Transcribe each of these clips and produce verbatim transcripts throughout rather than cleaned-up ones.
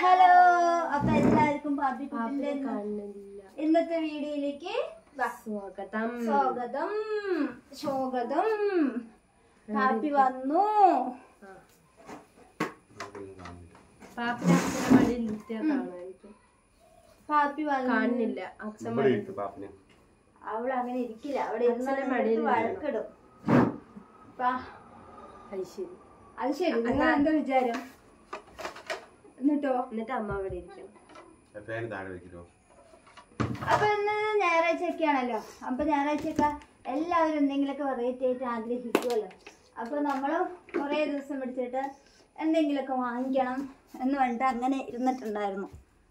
Hello, അപ്പൊ എല്ലാവർക്കും പാപ്പി ഇന്നത്തെ വീഡിയോയിലേക്ക് സ്വാഗതം സ്വാഗതം സ്വാഗതം. പാപ്പി വന്നു. പാപ്പി കാണുന്നില്ല. അവള് അങ്ങനെ ഇരിക്കില്ല. അവിടെ ഇരുന്ന് വഴക്കിടും. അത് ശരി, അത് ശരി. നിങ്ങൾ എന്താ വിചാരം? എന്നിട്ടോ എന്നിട്ട് അമ്മ അവിടെ ഇരിക്കും. അപ്പൊ ഇന്ന് ഞായറാഴ്ചയൊക്കെ ആണല്ലോ. അപ്പൊ ഞായറാഴ്ചയൊക്കെ എല്ലാവരും എന്തെങ്കിലുമൊക്കെ വെറൈറ്റി ആയിട്ട് ആഗ്രഹിക്കുമല്ലോ. അപ്പൊ നമ്മള് കുറെ ദിവസം പിടിച്ചിട്ട് എന്തെങ്കിലുമൊക്കെ വാങ്ങിക്കണം എന്ന് പറഞ്ഞിട്ട് അങ്ങനെ ഇരുന്നിട്ടുണ്ടായിരുന്നു.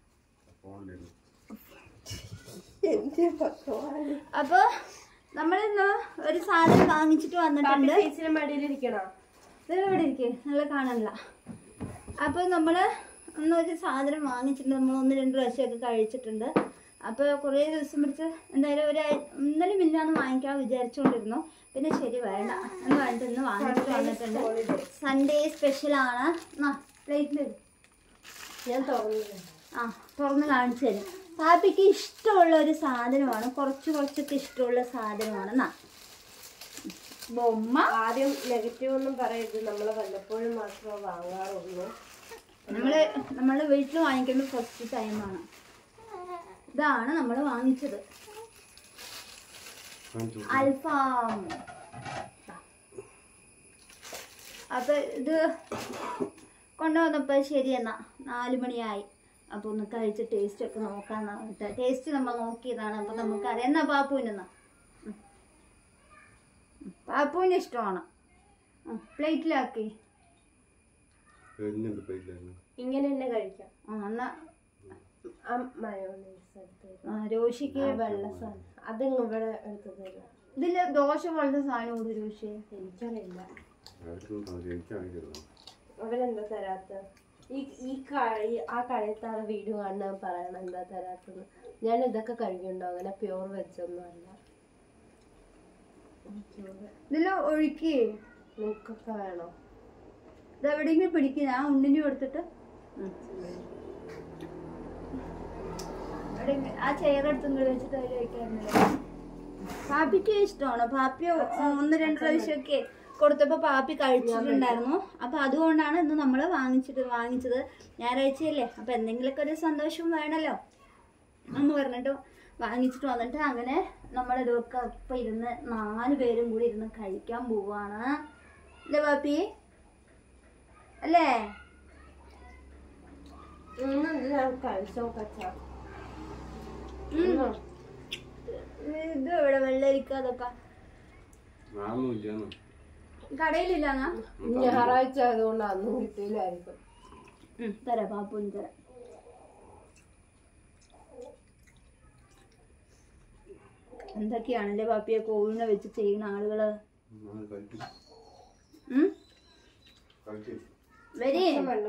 അപ്പൊ നമ്മളിന്ന് ഒരു സാധനം വാങ്ങിച്ചിട്ട് വന്നിട്ടുണ്ട്. മടിയിലിരിക്കണോ? ഇവിടെ ഇരിക്കേ, നല്ല കാണാനില്ല. അപ്പൊ നമ്മള് ഒന്നൊരു സാധനം വാങ്ങിച്ചിട്ടുണ്ട്. നമ്മൾ ഒന്ന് രണ്ട് പ്രാവശ്യമൊക്കെ കഴിച്ചിട്ടുണ്ട്. അപ്പോൾ കുറേ ദിവസം പിടിച്ച് എന്തായാലും ഒരു ഇന്നലെ മില്ലാന്ന് വാങ്ങിക്കാൻ വിചാരിച്ചുകൊണ്ടിരുന്നു. പിന്നെ ശരി വേണ്ട എന്ന് പറഞ്ഞിട്ട് ഇന്ന് വാങ്ങിച്ചിട്ട് വന്നിട്ടുണ്ട്. സൺഡേ സ്പെഷ്യലാണ്. ആ പ്ലേറ്റിൽ ഞാൻ തുറന്നു ആ തുറന്ന് കാണിച്ചു തരും. പാപ്പിക്ക് ഇഷ്ടമുള്ള ഒരു സാധനമാണ്. കുറച്ച് കുറച്ചൊക്കെ ഇഷ്ടമുള്ള സാധനമാണ്. എന്നാ ബൊമ്മ. ആദ്യം നെഗറ്റീവ് ഒന്നും പറയരുത്. നമ്മൾ വല്ലപ്പോഴും മാത്രമേ വാങ്ങാറുള്ളൂ. നമ്മള് നമ്മള് വീട്ടിൽ വാങ്ങിക്കുന്ന ഫസ്റ്റ് ടൈമാണ്. ഇതാണ് നമ്മൾ വാങ്ങിച്ചത്, അൽഫാം. അപ്പൊ ഇത് കൊണ്ടുവന്നപ്പോ ശരി എന്നാ നാലു മണിയായി. അപ്പൊ ഒന്ന് കഴിച്ച് ടേസ്റ്റ് ഒക്കെ നോക്കാന്ന് പറഞ്ഞിട്ട് ടേസ്റ്റ് നമ്മൾ നോക്കിയതാണ്. അപ്പൊ നമുക്കറിയാം. എന്നാ പാപ്പുവിനെന്നാ പാപ്പുവിന് ഇഷ്ടമാണ്. പ്ലേറ്റിലാക്കി ഇങ്ങനെ തന്നെ കഴിക്കാം. എന്നാ രോഷിക്ക് വെള്ള സാധനം അത് ഇവിടെ എടുത്തു തരാം. ഇതില് ദോശ പോലത്തെ സാധനം കൂടി രോഷി എനിക്കറിയില്ല. അവരെന്താ തരാത്ത? ഈ ഈ കളി ആ കളിയത്താണ് വീഡിയോ കാണാൻ പറയണം എന്താ തരാത്തത്. ഞാൻ ഇതൊക്കെ കഴിക്കുന്നുണ്ടോ? അങ്ങനെ പ്യൂർ വെജ് ഒന്നും അല്ല. ഇതില് ഒഴുക്കി നിങ്ങൾക്കൊക്കെ വേണോ? ഇതെവിടെയെങ്കിലും പിടിക്കും. ഞാൻ ഉണ്ണിന് കൊടുത്തിട്ട് ആ ചെയറെടുത്തും കൂടി വെച്ചിട്ട് അതിൽ വയ്ക്കാറുണ്ടല്ലോ. പാപ്പിക്ക് ഇഷ്ടമാണ്. പാപ്പി ഒന്ന് രണ്ട് പ്രാവശ്യമൊക്കെ കൊടുത്തപ്പോ പാപ്പി കഴിച്ചിട്ടുണ്ടായിരുന്നു. അപ്പൊ അതുകൊണ്ടാണ് ഇന്ന് നമ്മള് വാങ്ങിച്ചിട്ട് വാങ്ങിച്ചത്. ഞായറാഴ്ചയല്ലേ, അപ്പൊ എന്തെങ്കിലുമൊക്കെ ഒരു സന്തോഷം വേണല്ലോ എന്ന് പറഞ്ഞിട്ട് വാങ്ങിച്ചിട്ട് വന്നിട്ട് അങ്ങനെ നമ്മളിതൊക്കെ ഇപ്പൊ ഇരുന്ന് നാല് പേരും കൂടി ഇരുന്ന് കഴിക്കാൻ പോവാണ്. അല്ലേ പാപ്പി? അല്ലേ? ഇത് ഇവിടെ വെള്ളരിക്ക അതൊക്കെ കടയിലില്ലാന്നാ? ഞായറാഴ്ച ആയതുകൊണ്ട് അന്നും കിട്ടിയില്ലായിരിക്കും. തരാം പാപ്പുന് തരാം. എന്തൊക്കെയാണല്ലേ പാപ്പിയെ കോഴിനെ വെച്ച് ചെയ്യുന്ന ആളുകള്. വരി.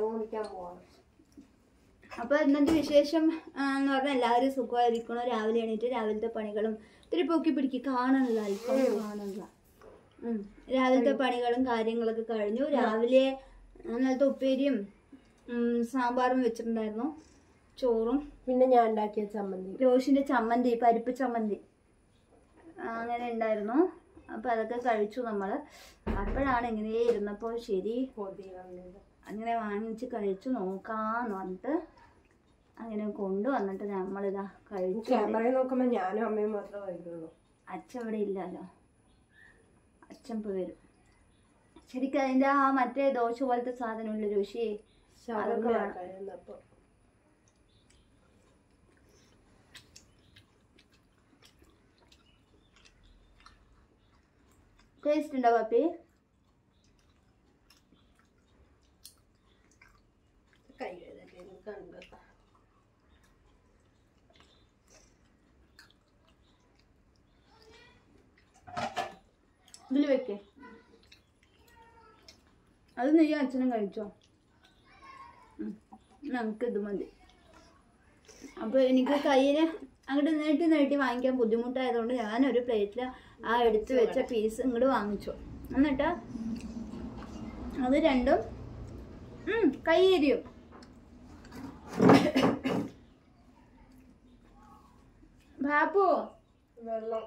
അപ്പൊ ഇന്നത്തെ വിശേഷം എന്ന് പറഞ്ഞാൽ എല്ലാവരും സുഖമായിരിക്കണം. രാവിലെ എണീറ്റ് രാവിലത്തെ പണികളും ഇത്തിരി പൊക്കി പിടിക്ക് കാണുന്നില്ല, അല്പം കാണുന്നില്ല. ഉം രാവിലത്തെ പണികളും കാര്യങ്ങളൊക്കെ കഴിഞ്ഞു. രാവിലെ ഇന്നലത്തെ ഉപ്പേരിയും സാമ്പാറും വെച്ചിട്ടുണ്ടായിരുന്നു, ചോറും പിന്നെ ഞാൻ ഉണ്ടാക്കിയ ചമ്മന്തി, രോഷിന്റെ ചമ്മന്തി, പരിപ്പ് ചമ്മന്തി അങ്ങനെ ഉണ്ടായിരുന്നു. അപ്പൊ അതൊക്കെ കഴിച്ചു നമ്മള്. അപ്പോഴാണ് ഇങ്ങനെ ഇരുന്നപ്പോ ശരി അങ്ങനെ വാങ്ങിച്ച് കഴിച്ചു നോക്കാന്ന് പറഞ്ഞിട്ട് അങ്ങനെ കൊണ്ടുവന്നിട്ട് നമ്മളിതാ കഴിച്ചു. നോക്കുമ്പോ ഞാനും അമ്മയും മാത്രമേ കഴിക്കുള്ളൂ. അച്ഛൻ ഇവിടെ ഇല്ലല്ലോ, അച്ഛൻ ഇപ്പൊ വരും. ശരിക്കും അതിന്റെ ആ മറ്റേ ദോശ പോലത്തെ സാധനമുള്ള രുചി അതൊക്കെ വേണം. ടേസ്റ്റ് ഉണ്ടോ പാപ്പി? ഇതില് വെക്കേ. അത് നീ അച്ഛനും കഴിച്ചോ? നമുക്ക് ഇത് മതി. അപ്പൊ എനിക്ക് കയ്യില് അങ്ങോട്ട് നീട്ടി നീട്ടി വാങ്ങിക്കാൻ ബുദ്ധിമുട്ടായതുകൊണ്ട് ഞാനൊരു പ്ലേറ്റില് ആ എടുത്ത് വെച്ച പീസ് ഇങ്ങോട്ട് വാങ്ങിച്ചു. എന്നിട്ട് അത് രണ്ടും കൈ എരിയും. പാപ്പു വെള്ളം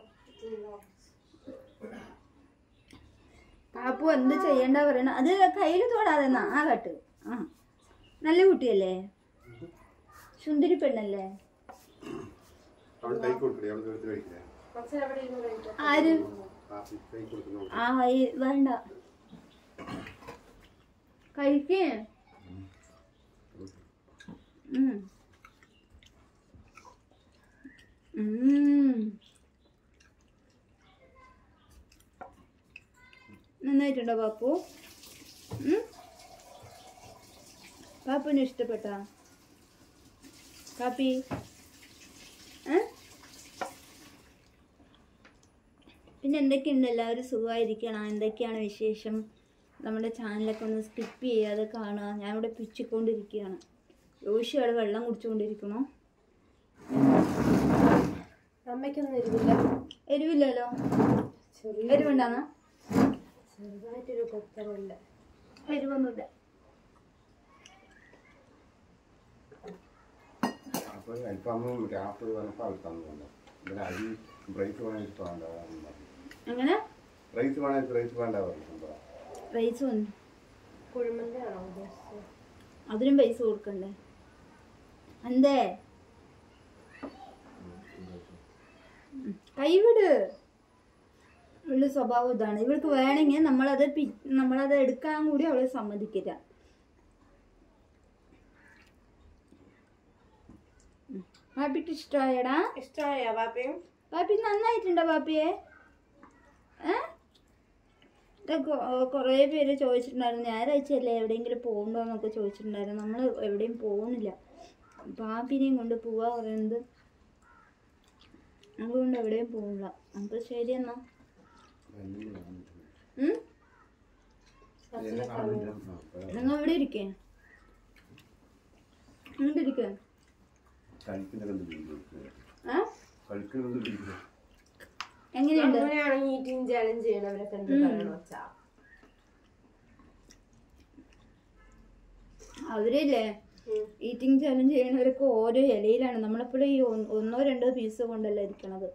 പാപ്പു എന്ത് ചെയ്യണ്ട പറയണ അത് കയ്യിൽ തൊടാതെ ആ കട്ട് ആ നല്ല കുട്ടിയല്ലേ സുന്ദരി പെണ്ണല്ലേ ആര് ആ വേണ്ട കഴിക്കേ നന്നായിട്ടുണ്ടോ പാപ്പു? പാപ്പുവിന് ഇഷ്ടപ്പെട്ടാ കാപ്പി? പിന്നെ എന്തൊക്കെയുണ്ട്? എല്ലാവരും സുഖമായിരിക്കണം. എന്തൊക്കെയാണ് വിശേഷം? നമ്മുടെ ചാനലൊക്കെ ഒന്ന് സ്കിപ്പ് ചെയ്യാതെ കാണുക. ഞാനിവിടെ പിച്ചിക്കൊണ്ടിരിക്കുകയാണ്. യോശി അവിടെ വെള്ളം കുടിച്ചുകൊണ്ടിരിക്കണോ? അമ്മയ്ക്കൊന്നും എരിവില്ല. എരിവില്ലല്ലോ. എരിവുണ്ടാന്നാ? ചെറുതായിട്ടൊരു കൊത്തലുണ്ട്. എരിവൊന്നുമില്ല. എങ്ങനെ റൈസ് വന്നു? കുഴിമന്തിയാണോ ഉദ്ദേശിച്ചത്? അതിനും പൈസ കൊടുക്കണ്ടേ? എന്തേ കൈവിട്. ഇവളുടെ സ്വഭാവം ഇതാണ്. ഇവൾക്ക് വേണമെങ്കിൽ നമ്മളത് നമ്മളത് എടുക്കാൻ കൂടി അവളെ സമ്മതിക്കില്ല. പാപ്പിക്ക് ഇഷ്ടമായടാ? ഇഷ്ടമായ പാപ്പയും? പാപ്പി നന്നായിട്ടുണ്ടോ പാപ്പിയെ? കുറേ പേര് ചോദിച്ചിട്ടുണ്ടായിരുന്നു ഞായറാഴ്ചയല്ലേ എവിടെയെങ്കിലും പോകണ്ടോ എന്നൊക്കെ ചോദിച്ചിട്ടുണ്ടായിരുന്നു. നമ്മൾ എവിടെയും പോകുന്നില്ല. പാപ്പിനെയും കൊണ്ട് പോവാ പറയുന്നത്. അതുകൊണ്ട് എവിടെയും പോകില്ല. അപ്പോൾ ശരി എന്നാ. നിങ്ങൾ ഇവിടെ ഇരിക്കേ? ഇവിടെ ഇരിക്കേ? എങ്ങനെയുണ്ട്? ഈറ്റിംഗ് ചാലഞ്ച് ചെയ്യണവരൊക്കെ എന്ത് പറയണോ വെച്ചാ അവരില്ലേ ഈറ്റിംഗ് ചാലഞ്ച് ചെയ്യണവരൊക്കെ ഓരോ ഇലയിലാണ്. നമ്മളെപ്പോഴും ഈ ഒന്നോ രണ്ടോ പീസ് കൊണ്ടല്ല ഇരിക്കണത്.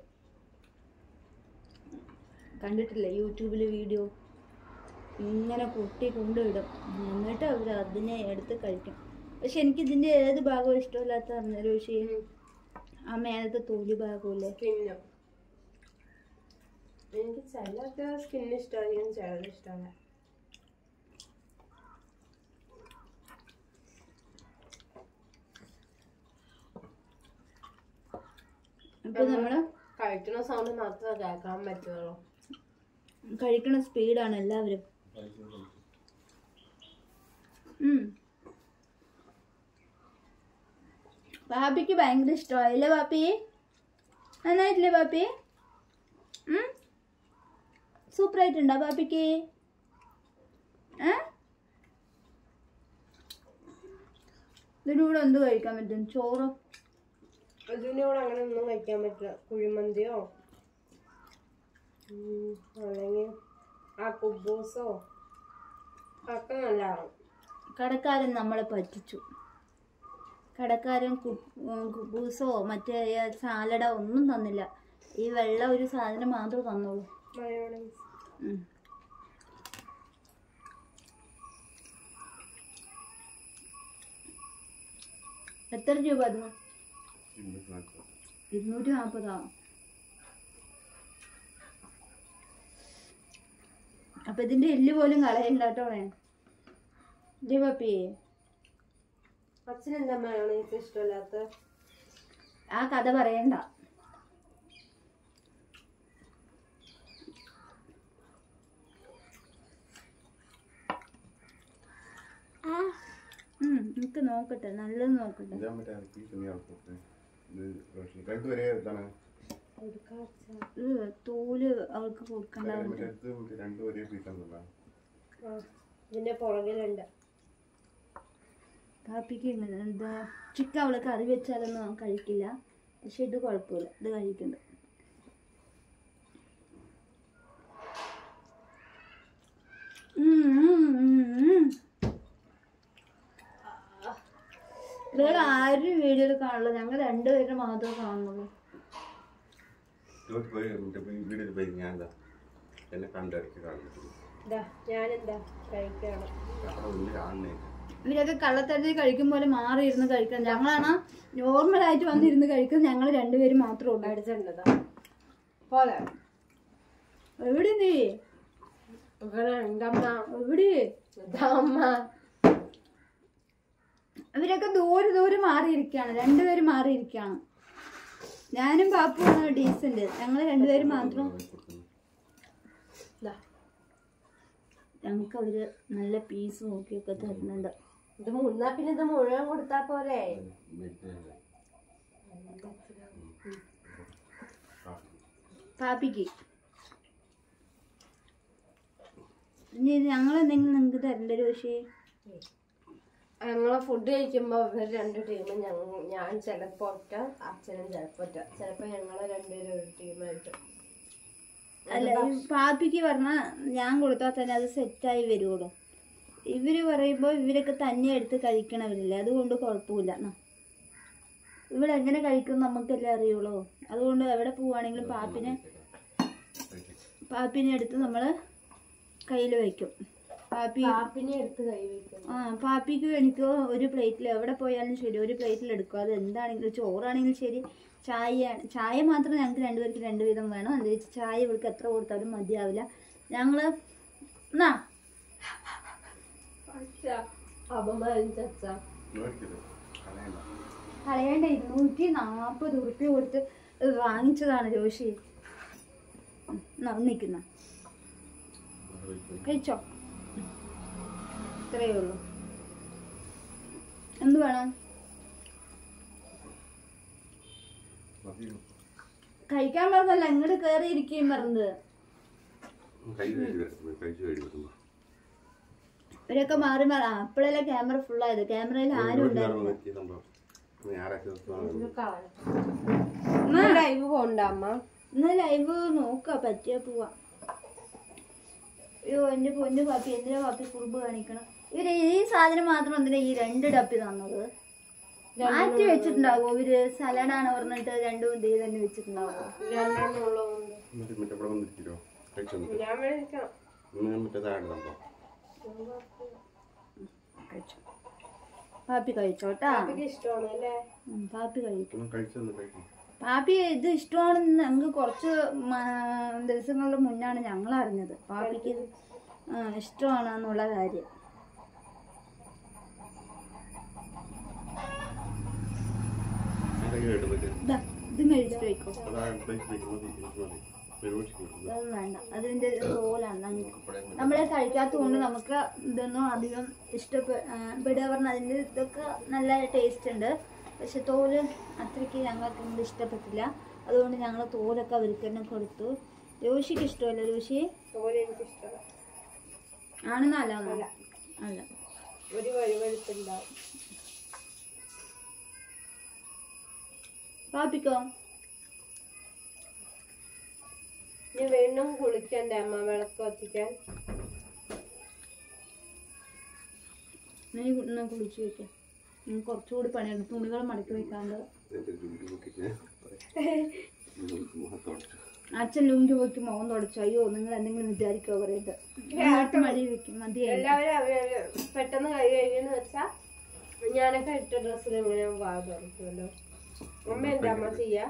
കണ്ടിട്ടില്ലേ യൂട്യൂബിൽ വീഡിയോ? ഇങ്ങനെ പൊട്ടി കൊണ്ടുവിടും. എന്നിട്ട് അവർ അതിനെ എടുത്ത് കഴിക്കും. പക്ഷെ എനിക്ക് ഇതിന്റെ ഏത് ഭാഗവും ഇഷ്ടമില്ലാത്ത പറഞ്ഞാൽ പക്ഷേ ആ മേലത്തെ തൊലി ഭാഗമില്ലേ? സ്കിന്നോ? എനിക്ക് ചിലർക്ക് സ്കിൻ ഇഷ്ടമായിരിക്കും, ചിലത് ഇഷ്ടമല്ല. അപ്പൊ നമ്മള് കഴിക്കുന്ന സൗണ്ട് മാത്രമേ കേൾക്കാൻ പറ്റുള്ളൂ. കഴിക്കണ സ്പീഡാണ് എല്ലാവരും. പാപ്പിക്ക് ഭയങ്കര ഇഷ്ടമായില്ലേ പാപ്പി? നന്നായിട്ടില്ലേ പാപ്പി? സൂപ്പറായിട്ടുണ്ടോ പാപ്പിക്ക്? ഇതിൻ്റെ കൂടെ എന്ത് കഴിക്കാൻ പറ്റും? ചോറ്? അതിൻ്റെ കൂടെ അങ്ങനെ ഒന്നും കഴിക്കാൻ പറ്റില്ല. കുഴിമന്തിയോ അല്ലെങ്കിൽ ആ കുബൂസോ ഒക്കെ നല്ലതാണ്. കടക്കാരൻ നമ്മളെ പറ്റിച്ചു. കടക്കാരൻ കുബൂസോ മറ്റേ സാലഡോ ഒന്നും തന്നില്ല. ഈ വെള്ള ഒരു സാധനം മാത്രമേ തന്നുള്ളൂ. എത്ര രൂപ അത്? ഇരുന്നൂറ്റി നാൽപ്പതാ. അപ്പൊ ഇതിന്റെ എല്ല് പോലും കളയണ്ടാട്ടോണേ. ഇല്ലേ പാപ്പിയെ? അച്ഛനെന്താ മയോണൈസ് ഇഷ്ടമില്ലാത്ത? ആ കഥ പറയണ്ട. എനിക്ക് നോക്കട്ടെ, നല്ലത് നോക്കട്ടെ. തോല് അവൾക്ക് കൊടുക്കണ്ട. ഇതിന്റെ പുറകിലുണ്ട്. കാപ്പിക്ക് ഇങ്ങനെ എന്താ ചിക്കൻ അവള് കറി വെച്ചാലൊന്നും അവൻ കഴിക്കില്ല. പക്ഷെ ഇത് കുഴപ്പമില്ല, ഇത് കഴിക്കണ്ട. ഇവർ ആരും വീഡിയോയിൽ കാണില്ല. ഞങ്ങൾ രണ്ടുപേരും മാത്രമേ കാണുന്നുള്ളൂ. വീട്ടിൽ പോയി ഞാൻ എന്താ എന്നെ കണ്ടിടയ്ക്ക് കാണുന്നു ഞാനെന്താ കഴിക്കണം. കാണുന്നേ ഇവരൊക്കെ കള്ളത്തരത്തിൽ കഴിക്കും പോലെ മാറിയിരുന്ന് കഴിക്കണം. ഞങ്ങളാണ് നോർമലായിട്ട് വന്നിരുന്ന് കഴിക്കുന്നത്. ഞങ്ങൾ രണ്ടുപേരും മാത്രമേ ഉള്ളൂ. അടിച്ചിട്ടുണ്ടതാ പോലെ എവിടെ നീ എന്തമ്മ എവിടെ അമ്മ ഇവരൊക്കെ ദൂരെ ദൂരെ മാറിയിരിക്കുകയാണ്. രണ്ടുപേരും മാറിയിരിക്കുകയാണ്. ഞാനും പാപ്പുമാണ് ഡീസന്റ്. ഞങ്ങൾ രണ്ടുപേരും മാത്രം. ഞങ്ങൾക്ക് അവര് നല്ല പീസ് നോക്കിയൊക്കെ തരുന്നുണ്ട്. ഇത് മുന്നാ പിന്നെ ഇത് മുഴുവൻ കൊടുത്താ പോരെ. പാപ്പിക്ക് ഇനി ഞങ്ങൾ എന്തെങ്കിലും നിങ്ങൾക്ക് തരണ്ട രോഷി? ഞങ്ങള് ഫുഡ് കഴിക്കുമ്പോ ഇവർ രണ്ട് ടീമും ഞങ്ങൾ ഞാൻ ചിലപ്പോ ഒറ്റ അച്ഛനും ചിലപ്പോ ഒറ്റ ചിലപ്പോ ഞങ്ങള് രണ്ടുപേരും ഒരു ടീമായിട്ട്. അല്ല പാപ്പിക്ക് പറഞ്ഞാൽ ഞാൻ കൊടുത്താൽ തന്നെ അത് സെറ്റായി വരുള്ളൂ. ഇവര് പറയുമ്പോൾ ഇവരൊക്കെ തന്നെ എടുത്ത് കഴിക്കണവരില്ലേ, അതുകൊണ്ട് കുഴപ്പമില്ല. ഇവിടെ എങ്ങനെ കഴിക്കും നമുക്കല്ലേ അറിയുള്ളൂ. അതുകൊണ്ട് എവിടെ പോവുകയാണെങ്കിലും പാപ്പിനെ പാപ്പിനെ എടുത്ത് നമ്മൾ കയ്യിൽ വയ്ക്കും. പാപ്പി പാപ്പിനെ എടുത്ത് കൈ വയ്ക്കും. ആ പാപ്പിക്ക് എനിക്ക് ഒരു പ്ലേറ്റിൽ എവിടെ പോയാലും ശരി ഒരു പ്ലേറ്റിൽ എടുക്കും. അത് എന്താണെങ്കിലും ചോറാണെങ്കിലും ശരി, ചായ ചായ മാത്രം ഞങ്ങൾക്ക് രണ്ടുപേർക്ക് രണ്ട് വീതം വേണം. എന്താ വെച്ചാൽ ചായ ഇവർക്ക് എത്ര കൊടുത്താലും മതിയാവില്ല. ഞങ്ങൾ എന്നാ കളയേണ്ട ഇരുന്നൂറ്റി നാൽപ്പത് ഉറുപ്പ്യ കൊടുത്ത് വാങ്ങിച്ചതാണ് രോഷി. നിൽക്കുന്ന കഴിച്ചോ, ഇത്രയേ ഉള്ളൂ. എന്ത് വേണം? കഴിക്കാൻ പറഞ്ഞല്ല, ഇങ്ങോട്ട് കയറി ഇരിക്കുകയും പറഞ്ഞത്. ഇവരൊക്കെ മാറി മാറി അപ്പോഴല്ലേ ക്യാമറ ഫുൾ ആയത്. ക്യാമറയിൽ ആരും ഉണ്ടായിരുന്നു. ലൈവ് പോണ്ട അമ്മ, ഇന്ന് ലൈവ് നോക്കാ പറ്റിയാ പോവാ. അയ്യോ എന്റെ പൊന്നു പാപ്പി, എന്തിനാ പാപ്പി കുറുമ്പ് കാണിക്കണം? ഇവര് ഈ സാധനം മാത്രം എന്തിനാ ഈ രണ്ട് ഡപ്പി തന്നത്? മാറ്റി വെച്ചിട്ടുണ്ടാവോ ഇവര്? സലാഡാണ് പറഞ്ഞിട്ട് രണ്ടും ഇതേ തന്നെ വെച്ചിട്ടുണ്ടാവോ? പാപ്പി കഴിച്ചോട്ടാ. പാപ്പി കഴിക്കും. പാപ്പി ഇത് ഇഷ്ടമാണെന്ന് ഞങ്ങൾക്ക് കുറച്ച് ദിവസങ്ങളുടെ മുന്നാണ് ഞങ്ങൾ അറിഞ്ഞത്. പാപ്പിക്ക് ഇഷ്ടമാണെന്നുള്ള കാര്യം. ഇതും കഴിച്ചിട്ട് വയ്ക്കോ. അത് വേണ്ട, അതിന്റെ തോലാണ്. നമ്മളെ കഴിക്കാത്തത് കൊണ്ട് നമുക്ക് ഇതൊന്നും അധികം ഇഷ്ടപ്പെടുക പറഞ്ഞാൽ അതിന്റെ ഇതൊക്കെ നല്ല ടേസ്റ്റ് ഉണ്ട്. പക്ഷെ തോല് അത്രയ്ക്ക് ഞങ്ങൾക്ക് ഇങ്ങോട്ട് ഇഷ്ടപ്പെട്ടില്ല. അതുകൊണ്ട് ഞങ്ങൾ തോലൊക്കെ അവർക്ക് തന്നെ കൊടുത്തു. രോഷിക്ക് ഇഷ്ടമല്ല രോഷി? തോല് എനിക്ക് ഇഷ്ടമല്ല. ആണെന്നല്ല അല്ല, ഒരു വഴിവഴുത്തുണ്ടാവും. പാപ്പിക്കോ? ഇനി വീണ്ടും കുളിക്കണ്ടേ അമ്മ, വിളക്ക് കത്തിക്കാൻ? നീ കുളിച്ചു വെക്കാം. കുറച്ചുകൂടി പണിയുണ്ട്. തുണികൾ മടക്കി വെക്കാണ്ട്. അച്ഛൻ ലുങ്കി വെക്ക് മുഖം തുടച്ചു. അയ്യോ നിങ്ങൾ എന്തെങ്കിലും വിചാരിക്കോ പറയത് മടി വെക്കും. മതി. എല്ലാവരും പെട്ടെന്ന് കൈ കഴിയെന്ന് വെച്ചാ ഞാനൊക്കെ ഇട്ട ഡ്രസ്സിൽ ഇങ്ങനെ വാ തുറക്കുമല്ലോ. അമ്മ എന്താ അമ്മ ചെയ്യാ?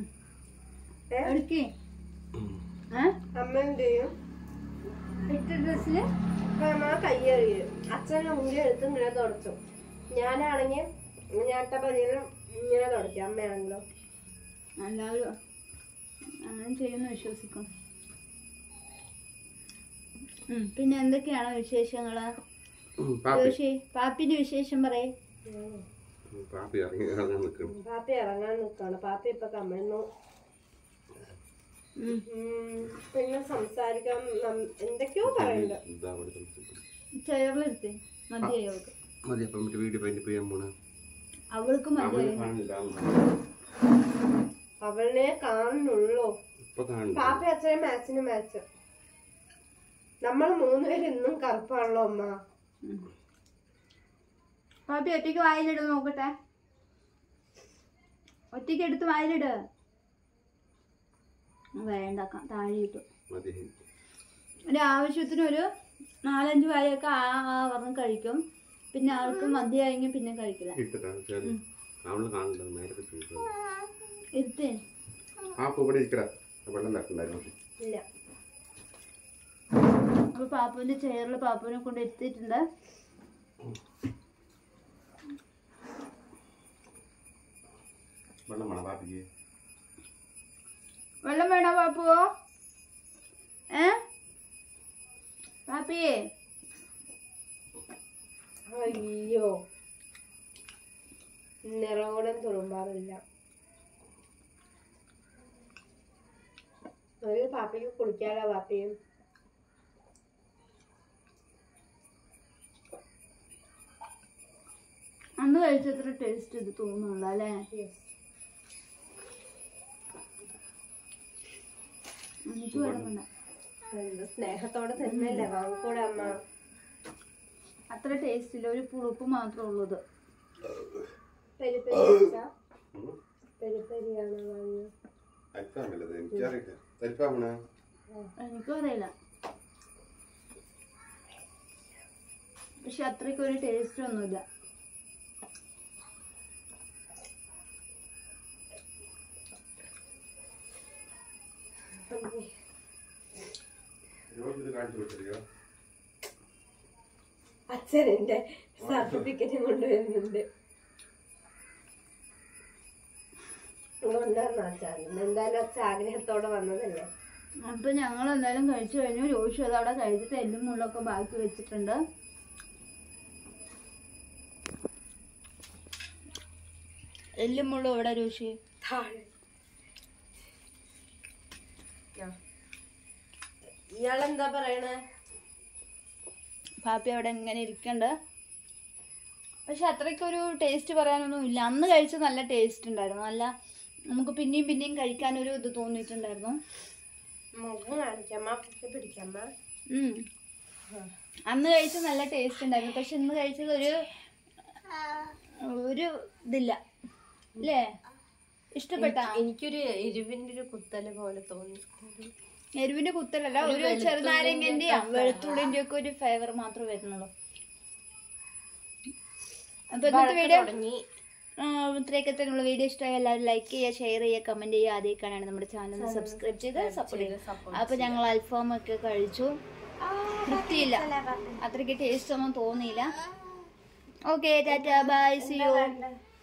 അമ്മ എന്ത് ചെയ്യും? ഇട്ട ഡ്രസ്സില് അമ്മ കൈ എറിയും. അച്ഛൻ ഉള്ളി എടുത്ത് ഇങ്ങനെ തുടച്ചു. ഞാനാണെങ്കിൽ ഞാട്ട പതിനും ഇങ്ങനെ തുടച്ചു. അമ്മയാണെങ്കിലോ എല്ലാവരും അങ്ങനെ ചെയ്യുന്ന വിശ്വസിക്കും. പിന്നെ എന്തൊക്കെയാണോ വിശേഷങ്ങള്? പാപ്പിന്റെ വിശേഷം പറയേ. പാപ്പി ഇറങ്ങാൻ നിക്കാണ്. പാപ്പി ഇപ്പൊ കമ്മന്നു. പിന്നെ സംസാരിക്കാൻ എന്തൊക്കെയോ പറയണ്ട. ചെയറിലെടുത്തേ മതിയായി അവൾക്ക്. അവളെ കാണുന്നുള്ളൂ. പാപ്പി അച്ഛനെ മാച്ചിന് മാച്ച്. നമ്മൾ മൂന്നുപേരും ഇന്നും കറുപ്പാണല്ലോ അമ്മ. പാപ്പി ഒറ്റയ്ക്ക് വായിലിട് നോക്കട്ടെ. ഒറ്റയ്ക്ക് എടുത്ത് വായിലിട്. വേണ്ടാക്കാം, താഴെ ഇട്ടു. മതി. ഒരു ആവശ്യത്തിന് ഒരു നാലഞ്ച് വായൊക്കെ ആ ആ പറഞ്ഞ് കഴിക്കും. പിന്നെ ആൾക്ക് മദ്യമായെങ്കിൽ പിന്നെ കഴിക്കില്ല. അവള് കാണണ്ടത് നേരത്തെ ചോദിച്ചു. ഇരുത്തേ ആ ഇവിടെ ഇരിക്കടാ, വെള്ളം തട്ടുണ്ടായിരുന്നു. ഇല്ല. അപ്പൊ പാപ്പുവിന്റെ ചെയറിൽ പാപ്പുവിനെ കൊണ്ട് എത്തിയിട്ടുണ്ട്. വെള്ളം വേണം പാപ്പിക്ക്. വെള്ളം വേണോ പാപ്പുവോ? ഏ പാപ്പിയേ? അയ്യോ, നിറകൂടം തുളുമ്പാറില്ല. ഒരു പാപ്പയ്ക്ക് കുളിക്കാലോ പാപ്പയും. അന്ന് കഴിച്ചത്ര ടേസ്റ്റ് ഇത് തോന്നുന്നുള്ളൂ അല്ലേ? എനിക്ക് വെള്ളം വേണ്ട. എന്ത് സ്നേഹത്തോടെ തന്നെയല്ലേ വാങ്ങിക്കൂടെ അമ്മ? അത്ര ടേസ്റ്റ് ഇല്ല, ഒരു പുളിപ്പ് മാത്രമേ ഉള്ളത്. പെരി പെരി പെരി പെരിയാണോ വാങ്ങിയത്? എനിക്കും അറിയില്ല, പക്ഷെ അത്രയ്ക്ക് ഒരു ടേസ്റ്റ് ഒന്നുമില്ല. അച്ഛൻ എന്റെ സർട്ടിഫിക്കറ്റ് കൊണ്ടുവരുന്നുണ്ട്. എന്തായാലും അച്ഛൻ ആഗ്രഹത്തോടെ വന്നതല്ലേ. അപ്പൊ ഞങ്ങൾ എന്തായാലും കഴിച്ചു കഴിഞ്ഞു. രോഷി അത് അവിടെ കഴിച്ചിട്ട് എല്ലും മുള്ളൊക്കെ ബാക്കി വെച്ചിട്ടുണ്ട്. എല്ലും മുള്ളും എവിടെ രോഷി? ഇയാളെന്താ പറയണേ? പാപ്പി അവിടെ ഇങ്ങനെ ഇരിക്കണ്ട്. പക്ഷെ അത്രയ്ക്കൊരു ടേസ്റ്റ് പറയാനൊന്നും ഇല്ല. അന്ന് കഴിച്ച നല്ല ടേസ്റ്റ് ഉണ്ടായിരുന്നു. നല്ല നമുക്ക് പിന്നെയും പിന്നെയും കഴിക്കാനൊരു ഇത് തോന്നിയിട്ടുണ്ടായിരുന്നു. അന്ന് കഴിച്ച നല്ല ടേസ്റ്റ് ഉണ്ടായിരുന്നു. പക്ഷെ ഇന്ന് കഴിച്ചത് ഒരു ഒരു ഇതില്ല അല്ലേ? ഇഷ്ടപ്പെട്ട? എനിക്കൊരു എരിവിന്റെ ഒരു കുത്തല് പോലെ തോന്നി. എരിവിന്റെ കുത്തലല്ല, ഒരു ചെറുനാരങ്ങന്റെ വെളുത്തുള്ളിന്റെ ഒക്കെ ഒരു ഫ്ലേവർ മാത്രമേ വരുന്നുള്ളൂ. അപ്പൊ ഇന്നത്തെ വീഡിയോ ഇത്രയൊക്കെ തന്നെയുള്ള. വീഡിയോ ഇഷ്ടമായ എല്ലാവരും ലൈക്ക് ചെയ്യുക, ഷെയർ ചെയ്യുക, കമന്റ് ചെയ്യുക. ആദ്യമായിക്കാണ് നമ്മുടെ ചാനൽ സബ്സ്ക്രൈബ് ചെയ്ത് സപ്പോർട്ട് ചെയ്യുക. അപ്പൊ ഞങ്ങൾ അൽഫാം ഒക്കെ കഴിച്ചു. തൃപ്തിയില്ല, അത്രയ്ക്ക് ടേസ്റ്റ് ഒന്നും തോന്നിയില്ല. Okay, tata, bye, see U.